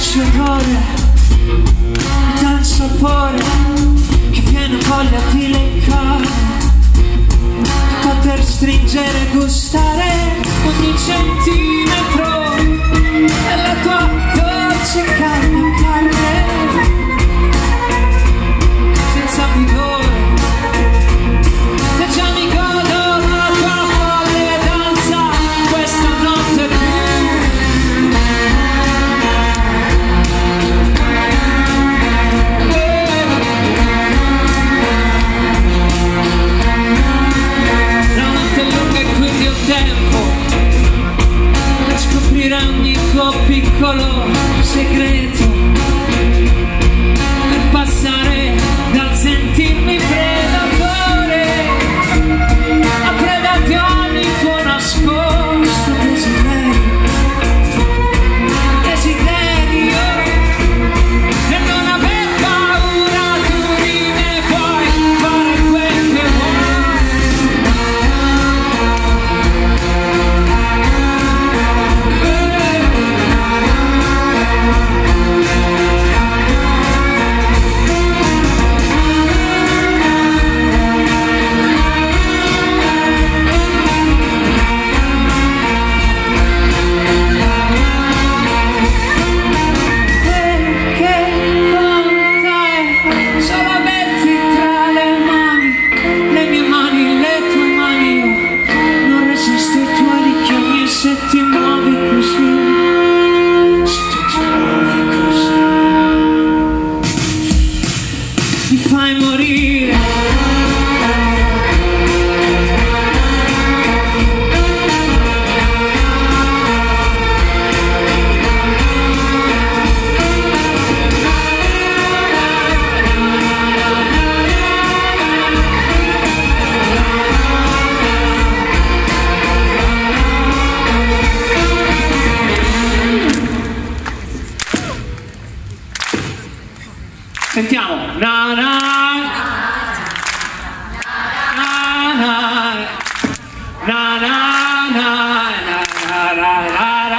faccio orrore dal sapore che viene voglia di leccare, poter stringere e gustare ogni centimetro della tua dolce carne, senza vigore, e già mi godo la tua folle danza questa notte qui. La notte è lunga e quindi ho tempo per scoprire ogni tuo piccolo segreto, per passare dal sentirmi predatore a preda di ogni tuo nascosto desiderio, e non aver paura, tu di me puoi fare quel che fai morire. Sentiamo. Na na na na na na na na na na.